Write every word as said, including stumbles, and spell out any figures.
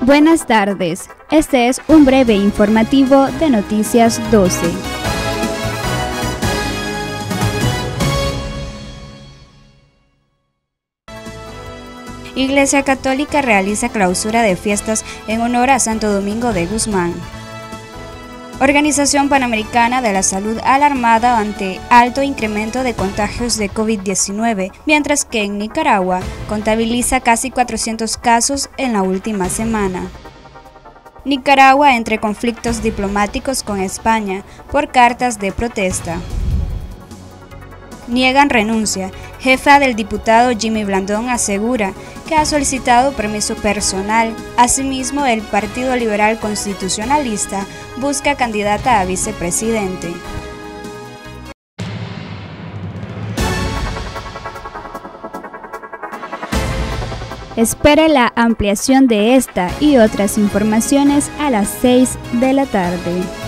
Buenas tardes, este es un breve informativo de Noticias doce. Iglesia Católica realiza clausura de fiestas en honor a Santo Domingo de Guzmán. Organización Panamericana de la Salud alarmada ante alto incremento de contagios de COVID diecinueve, mientras que en Nicaragua contabiliza casi cuatrocientos casos en la última semana. Nicaragua entre conflictos diplomáticos con España por cartas de protesta. Niegan renuncia. Jefa del diputado Jimmy Blandón asegura que ha solicitado permiso personal. Asimismo, el Partido Liberal Constitucionalista busca candidata a vicepresidente. Espere la ampliación de esta y otras informaciones a las seis de la tarde.